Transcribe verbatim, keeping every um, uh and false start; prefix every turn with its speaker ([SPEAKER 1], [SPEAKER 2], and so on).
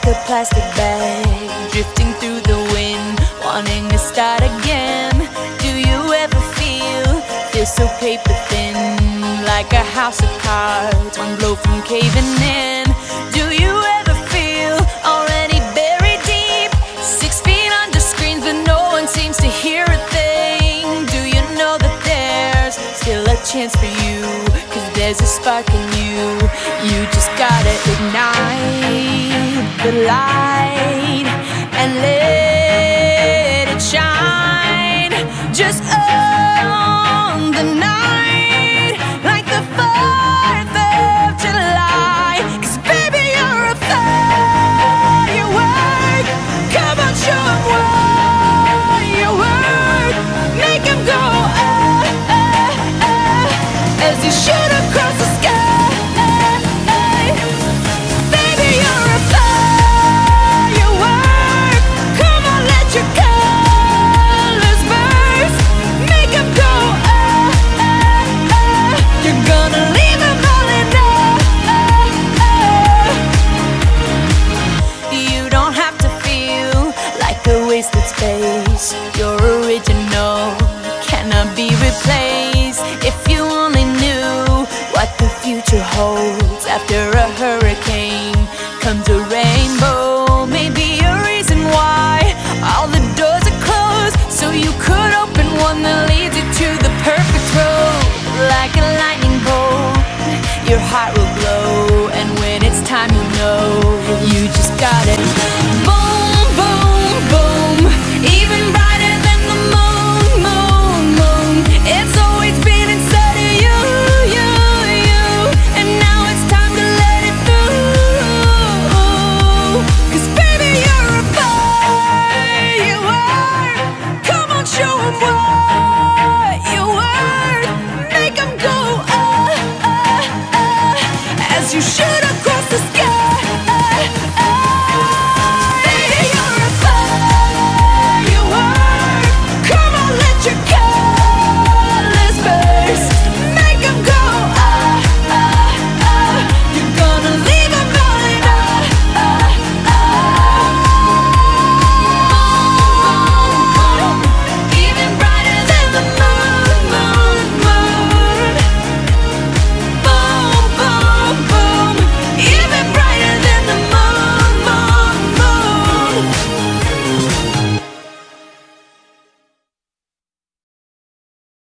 [SPEAKER 1] like a plastic bag drifting through the wind, wanting to start again. Do you ever feel, feel so paper thin, like a house of cards, one blow from caving in? Do you ever feel already buried deep, six feet under screens but no one seems to hear a thing? Do you know that there's still a chance for you, cause there's a spark in you. You just gotta ignite the light and let it shine. Just own the night like the fourth of July. Cause baby, you're a firework. Come on, show 'em what you work. Make 'em go ah, ah, ah, as you shoot across the sky. Baby, you're a firework. Come on, let your colors burst. Make 'em go ah, ah, ah. You're gonna leave 'em all in awe. You don't have to feel like a wasted space. You're original, cannot be replaced. If you only knew what the future holds. After a hurricane comes a rainbow. Maybe a reason why all the doors are closed, so you could open one that